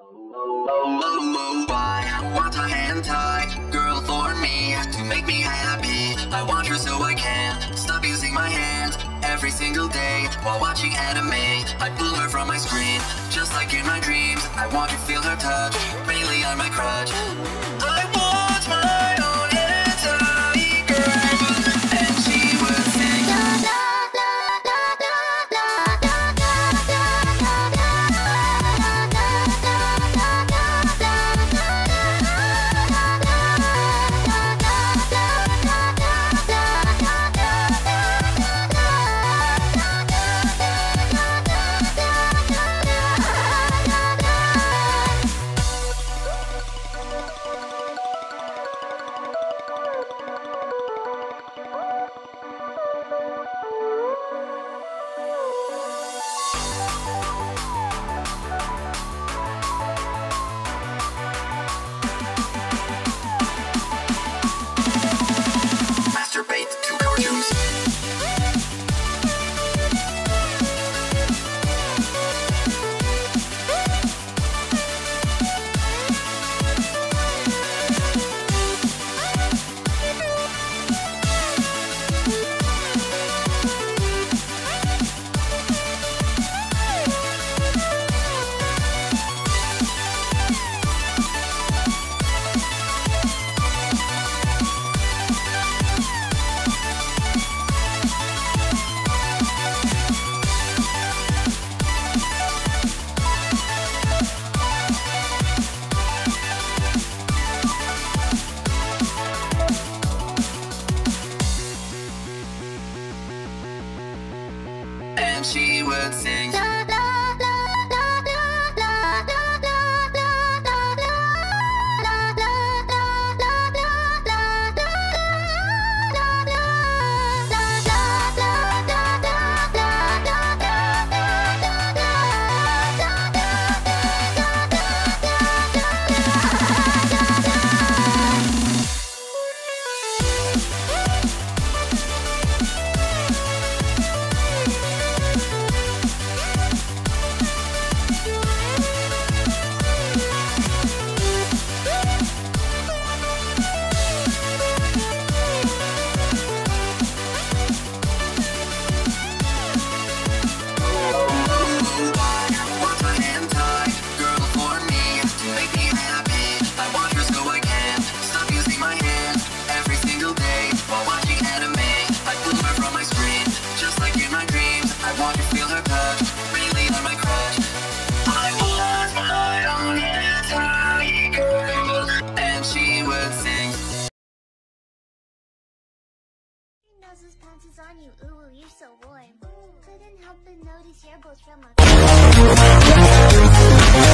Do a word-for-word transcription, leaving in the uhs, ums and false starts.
Oh, I want a hand tie girl for me to make me happy. I want her so I can't stop using my hands every single day while watching anime. I pull her from my screen just like in my dreams. I want to feel her touch, really I'm my crutch. I want my own hand tie girl, and she would sing la la la la la la la la and she would sing la la la la la la la la la Those panties on you, ooh, you're so warm. Couldn't help but notice your both from a